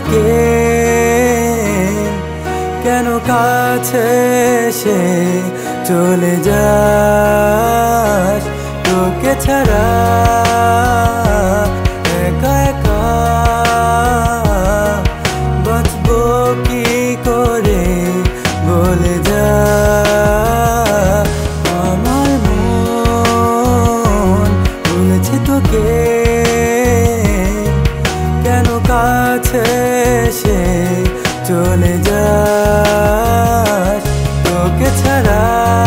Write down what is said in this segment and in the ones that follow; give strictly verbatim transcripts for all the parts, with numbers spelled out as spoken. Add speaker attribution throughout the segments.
Speaker 1: তোকে কেন কাছে এসে চলে যাস তোকে ছাড়া একা একা বাঁচবো কি করে বলে যা আমার মন বলেছে তোকে কেন কাছে এসে চলে যাস তোকে ছাড়া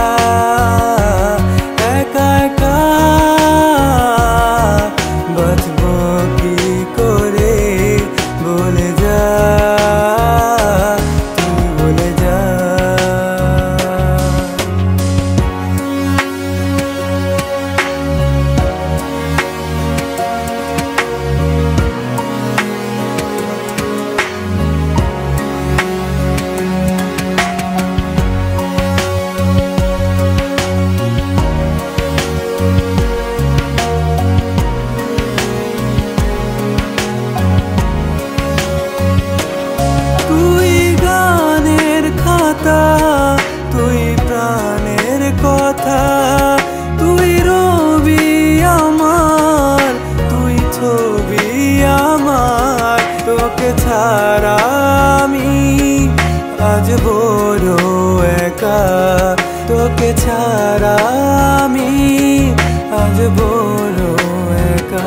Speaker 1: একা একা বাঁচবো কি করে বলে যা তুই বলে যা তুই প্রাণের কথা তুই রবি আমার তুই ছবি আমার তোকে ছাড়া আমি আজ বড় একা তোকে ছাড়া আমি আজ বড় একা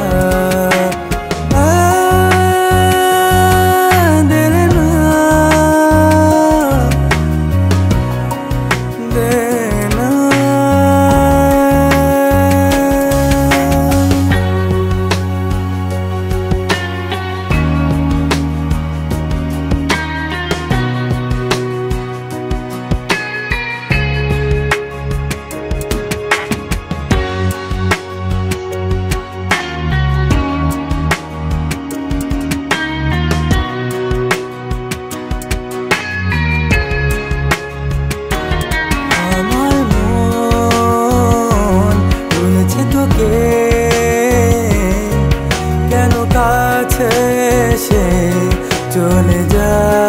Speaker 1: কেন কাছে এসে চলে যা।